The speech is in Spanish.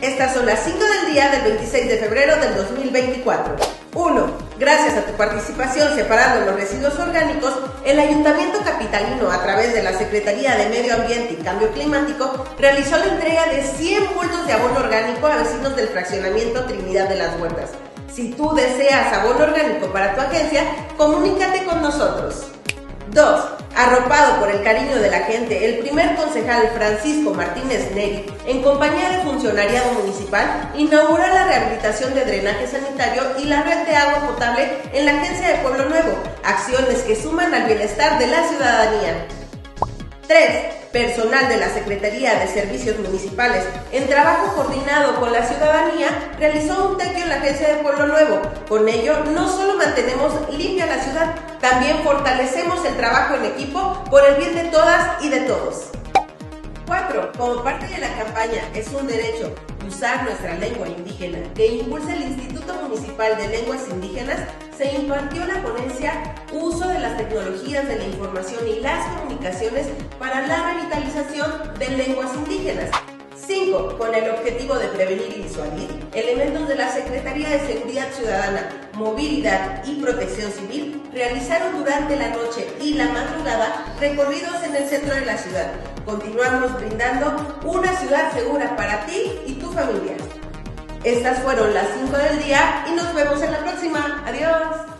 Estas son las 5 del día del 26 de febrero del 2024. 1. Gracias a tu participación separando los residuos orgánicos, el Ayuntamiento capitalino, a través de la Secretaría de Medio Ambiente y Cambio Climático, realizó la entrega de 100 bultos de abono orgánico a vecinos del fraccionamiento Trinidad de las Huertas. Si tú deseas abono orgánico para tu agencia, comunícate con nosotros. 2. Arropado por el cariño de la gente, el primer concejal Francisco Martínez Neri, en compañía de funcionariado municipal, inaugura la rehabilitación de drenaje sanitario y la red de agua potable en la agencia de Pueblo Nuevo, acciones que suman al bienestar de la ciudadanía. 3. Personal de la Secretaría de Servicios Municipales, en trabajo coordinado con la ciudadanía, realizó un tequio en la agencia de Pueblo Nuevo. Con ello, no solo mantenemos limpia la ciudad, también fortalecemos el trabajo en equipo por el bien de todas y de todos. 4. Como parte de la campaña Es un Derecho, usar nuestra lengua indígena, que impulsa el Instituto Municipal de Lenguas Indígenas, se impartió la ponencia Uso de las tecnologías de la información y las comunicaciones para la revitalización de lenguas indígenas. 5. Con el objetivo de prevenir y disuadir, elementos de la Secretaría de Seguridad Ciudadana, Movilidad y Protección Civil realizaron durante la noche y la madrugada recorridos en el centro de la ciudad. Continuamos brindando una ciudad segura para ti y tu familia. Estas fueron las 5 del día y nos vemos en la próxima. ¡Adiós!